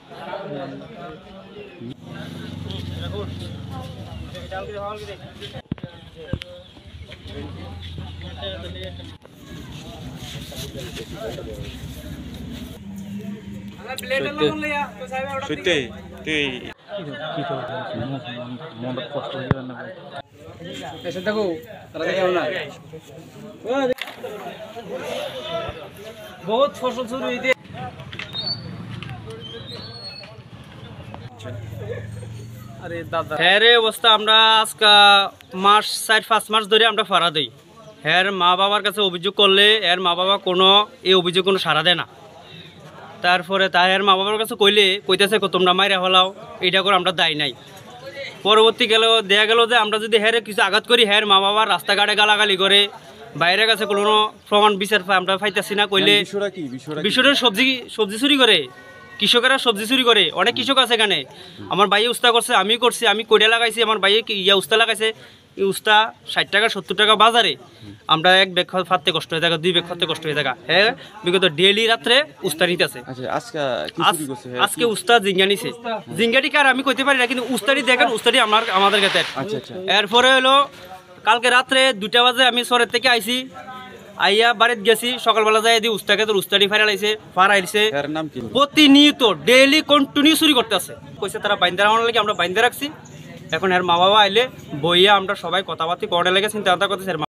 बहुत फसल शुरू हुई थी। আরে দাদা হ্যাঁ অবস্থা আমরা আজকে মাস 4-5 মাস ধরে আমরা ফাড়া দেই। হ্যাঁ মা বাবার কাছে অভিযোগ করলে এর মা বাবা কোনো এই অভিযোগ কোনো সাড়া দেয় না। তারপরে তাই এর মা বাবার কাছে কইলে কইতেছে তোমরা মাইরা হলাও, এইটা করে আমরা দায় নাই। পরবর্তী গেল দেখা গেল যে আমরা যদি হ্যাঁ কিছু আঘাত করি হ্যাঁ মা বাবার রাস্তাঘাটে গালাগালি করে, বাইরের কাছে কোনো প্রমাণ বিচার আমরা পাইতেছি না। কইলে বিষয়টা সবজি চুরি করে, কৃষকেরা সবজি চুরি করে। অনেক কৃষক আছে এখানে। আমার ভাইয়ে উস্তা করছে, আমি করছি, আমি কইরা লাগাইছি, আমার ভাইয়ে উস্তা লাগাইছে। এই উস্তা 60 টাকা 70 টাকা বাজারে, আমরা এক ব্যাগ ফাটতে কষ্ট হয়ে থাকা, 2 ব্যাগ ফাটতে কষ্ট হয়ে থাকা। হ্যাঁ বিগত ডেইলি রাত্রে উস্তা নিতেছে। আজকে উস্তা জিঙ্গা নিছে। জিঙ্গাটি কার আমি কইতে পারি না, কিন্তু উস্তাটি দেখেন, উস্তাটি আমাদের কাছে। এরপরে হলো কালকে রাত্রে 2টা বাজে আমি শহরের থেকে আইছি, আইয়া বাড়িতে গেছি, সকালবেলা যাই দিই উস্তাকে, তোর উস্তাটি ফারাইছে প্রতিনিয়ত ডেইলি কন্টিনিউ চুরি করতে আছে। কইছে তারা বাইন্দা রাখানোর লাগে, আমরা বাইন্দা রাখছি। এখন এর মা বাবা আইলে বইয়া আমরা সবাই কথাবার্তা করে লেগে চিন্তা করতেছে।